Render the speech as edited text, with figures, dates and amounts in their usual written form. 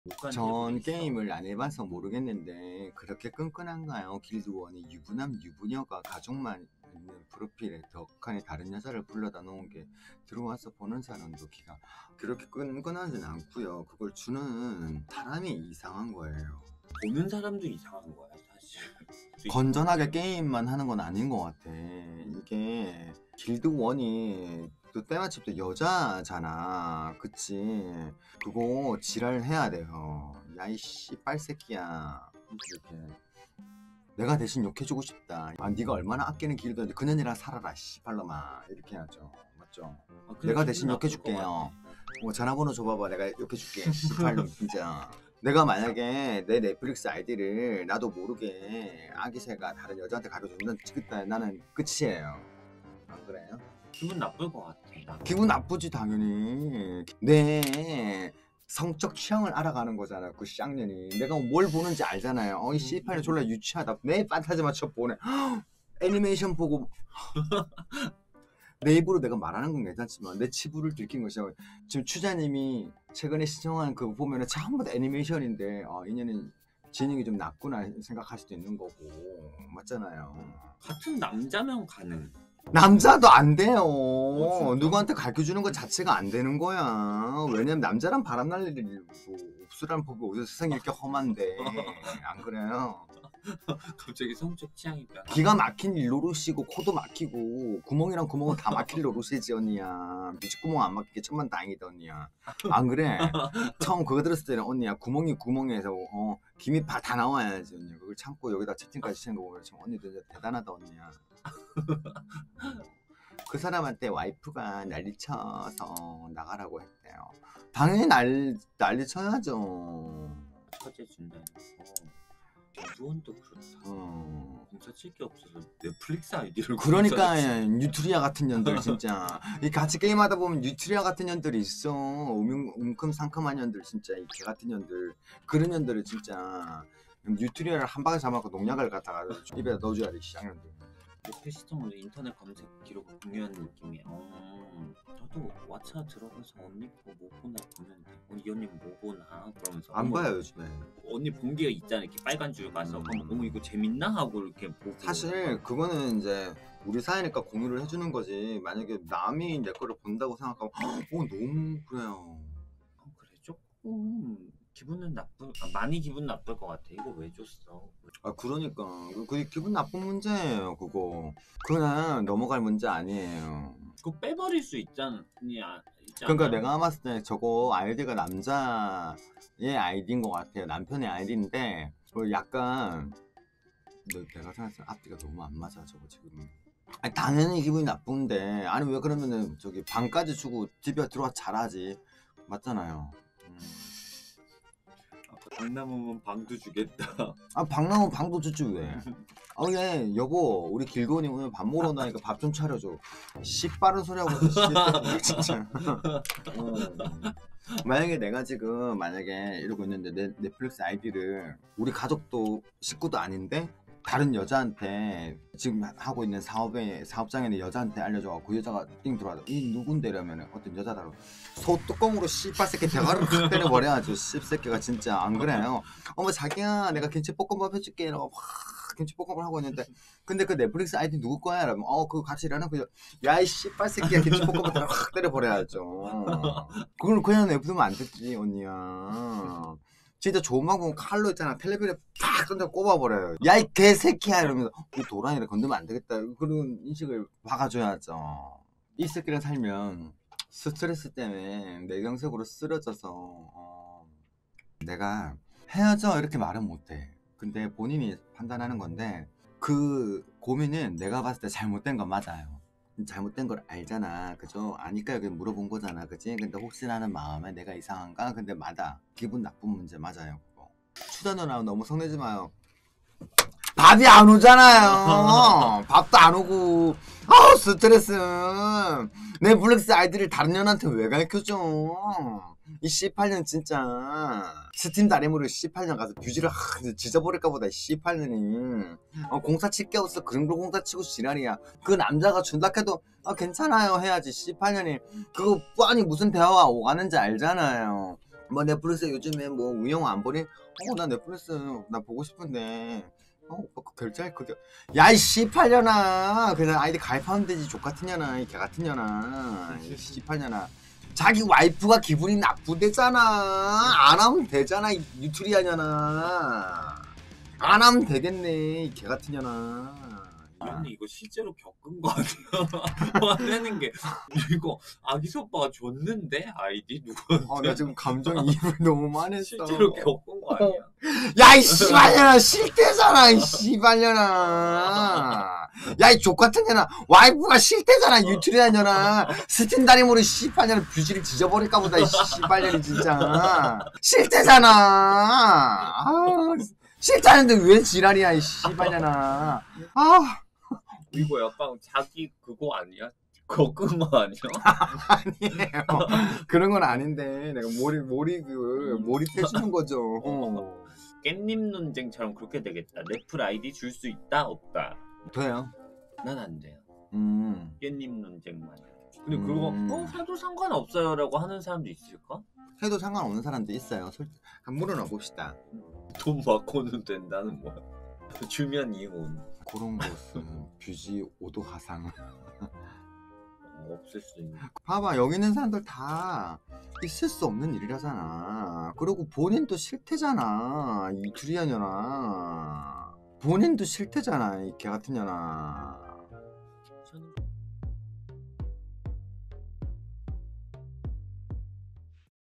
전 게임을 안 해봐서 모르겠는데 그렇게 끈끈한가요? 길드원이 유부남 유부녀가 가족만 있는 프로필에 덕한에 다른 여자를 불러다 놓은 게 들어와서 보는 사람도 기가 그렇게 끈끈하진 않고요. 그걸 주는 사람이 이상한 거예요. 보는 사람도 이상한 거야 사실. 건전하게 게임만 하는 건 아닌 것 같아. 이게 길드원이 또 때마침 또 여자잖아, 그치? 그거 지랄 해야 돼요. 야이 씨발 새끼야. 이렇게 내가 대신 욕해주고 싶다. 아, 네가 얼마나 아끼는 길드인데 그년이랑 살아라 씨발놈아. 이렇게 해야죠, 맞죠? 내가 대신 욕해줄게요. 전화번호 줘봐봐, 내가 욕해줄게 씨발놈 진짜. 내가 만약에 내 넷플릭스 아이디를 나도 모르게 아기새가 다른 여자한테 가르쳐주면 나는 끝이에요. 안 그래요? 기분 나쁠 것 같아. 기분 나쁘지 당연히. 내 성적 취향을 알아가는 거잖아 그 쌍년이. 내가 뭘 보는지 알잖아요. 이 C8년 졸라 유치하다. 내 판타지 맞춰 보네. 애니메이션 보고 내 입으로 내가 말하는 건 괜찮지만 내 치부를 들킨 것이야. 지금 추자님이 최근에 시청한 그거 보면은 전부 다 애니메이션인데 인연이 지능이 좀 낮구나 생각할 수도 있는 거고 맞잖아요. 같은 남자면 가능. 남자도 안 돼요. 누구한테 가르쳐주는 것 자체가 안 되는 거야. 왜냐면 남자랑 바람날 일이 없으라는 법이 어디서 세상에 이렇게 험한데 안 그래요? 갑자기 성적 취향이 변. 기가 막힌 노릇이고 코도 막히고 구멍이랑 구멍은 다 막힐 노릇이지 언니야. 뮤직구멍 안 막히게 천만 다행이다 언니야. 안 그래? 처음 그거 들었을 때는 언니야 구멍에서 김이 다 나와야지 언니야. 그걸 참고 여기다 채팅까지 치는 거 보면 참 언니도 진짜 대단하다 언니야. 그 사람한테 와이프가 난리쳐서 나가라고 했대요. 당연히 난리 쳐야죠. 처제 준다니까. 길드원도 그렇다. 공사 칠 게 없어서 넷플릭스 아이디를. 그러니까 뉴트리아 같은 년들 진짜 이 같이 게임하다 보면 뉴트리아 같은 년들이 있어. 움큼상큼한 년들 진짜 이 개 같은 년들. 그런 년들을 진짜 뉴트리아를 한 방에 잡아갖고 농약을 갖다가 입에다 넣어줘야 돼 쌍년들. 시스템으로 인터넷 검색 기록을 공유하는 느낌이야. 저도 왓챠 들어가서 언니 거 뭐 보나 보면 돼. 이 언니 뭐 보나 그러면서 안 봐요 요즘에. 언니 본 게 있잖아. 이렇게 빨간 줄 가서 그럼 이거 재밌나 하고 이렇게 보고. 사실 그거는 이제 우리 사이니까 공유를 해주는 거지. 만약에 남이 내 거를 본다고 생각하면 너무 그래요. 그래 조금 기분은 많이 기분 나쁠 것 같아. 이거 왜 줬어? 그러니까 그게 기분 나쁜 문제예요. 그거 그냥 넘어갈 문제 아니에요. 그거 빼버릴 수 있잖아. 그러니까 내가 봤을 때 저거 아이디가 남자의 아이디인 것 같아요. 남편의 아이디인데 약간 내가 생각했을 때 앞뒤가 너무 안 맞아 저거 지금. 아니 당연히 기분이 나쁜데 아니 왜 그러면은 저기 방까지 주고 집에 들어와 잘하지 맞잖아요. 방 남으면 방도 주겠다. 방 남으면 방도 주지 왜? 예 여보 우리 길고니 오늘 밥 먹으러 온다니까 밥 좀 차려줘. 씨빠른 소리 하고 진짜. 만약에 내가 지금 이러고 있는데 내 넷플릭스 아이디를 우리 가족도 식구도 아닌데 다른 여자한테 지금 하고 있는 사업장에 있는 여자한테 알려줘가지고 그 여자가 띵 들어와서 이 누군데 이러면 어떤 여자다로 소뚜껑으로 씨발 새끼 대가리를 확 때려버려야죠. 씹새끼가 진짜 안 그래요? 어머 자기야 내가 김치볶음밥 해줄게 이러고 확 김치볶음밥을 하고 있는데 근데 그 넷플릭스 아이디 누구 거야? 이러면 그거 같이 일하는 그 야이 씨발 새끼야 김치볶음밥 확 때려버려야죠. 그걸 그냥 냅두면 안 되지 언니야. 진짜 좋은 방법은 칼로 있잖아 텔레비전에 팍 던져 꼽아버려요. 야 이 개새끼야 이러면서 이 도라니를 건드면 안 되겠다 그런 인식을 박아줘야죠. 이 새끼랑 살면 스트레스 때문에 내경색으로 쓰러져서 내가 헤어져 이렇게 말은 못해. 근데 본인이 판단하는 건데 그 고민은 내가 봤을 때 잘못된 건 맞아요. 잘못된 걸 알잖아 그죠? 아니까 여기 물어본 거잖아 그치? 근데 혹시라는 마음에 내가 이상한가? 근데 맞아 기분 나쁜 문제 맞아요 그거. 추자 누나 너무 성내지 마요. 밥이 안 오잖아요. 밥도 안 오고 스트레스. 넷플릭스 아이디를 다른 년한테 왜 가르쳐줘? 이 C8년 진짜 스팀 다리모를 C8년 가서 뷰지를 지져버릴까 보다. C8년이 공사 칠 게 없어. 그런 걸 공사 치고 지랄이야. 그 남자가 준다 해도 괜찮아요 해야지. C8년이 그거 뻔히 무슨 대화가 오가는지 알잖아요. 뭐 넷플릭스 요즘에 뭐 운영 안 보니? 나 넷플릭스 나 보고 싶은데 오빠 그 결제할 그게 야이 씨팔년아 그냥 아이디 가입하면 되지 족같은 년아 이 개같은 년아 이 씨팔년아 자기 와이프가 기분이 나쁘대잖아 안 하면 되잖아 이 뉴트리아 년아 안 하면 되겠네 이 개같은 년아 이현님 이거 실제로 겪은 거 아니야? 화내는 게 이거 아기스 오빠가 줬는데 아이디 누구한테? 나 지금 감정이입을 너무 많이 했어 실제로 겪은 거 아니야? 야 이 씨발년아 싫대잖아 이 씨발년아 야 이 족같은 년아 와이프가 싫대잖아 유튜리아 년아 스팀다리모리 씨발년아 뷰지를 지져버릴까 보다 이 씨발년이 진짜 싫대잖아 싫다는데 왜 지랄이야 이 씨발년아 이거 약간 자기 그거 아니야? 겪은 거 아니야? 아니에요 그런 건 아닌데 내가 몰입해주는 거죠 깻잎 논쟁처럼 그렇게 되겠다. 넷플 아이디 줄 수 있다 없다. 돼요 난 안 돼요. 음 깻잎 논쟁만. 근데 그거 해도 상관없어요라고 하는 사람도 있을까? 해도 상관없는 사람도 있어요 한번 물어나 봅시다 돈 받고는 된다는 거야. 주면 이혼. 그런 것은 뷰지 5도 하상 없을 수 있는. 봐봐 여기 있는 사람들 다 있을 수 없는 일이라잖아 그리고 본인도 싫대잖아 이 두리안 년아 본인도 싫대잖아 이 개같은 년아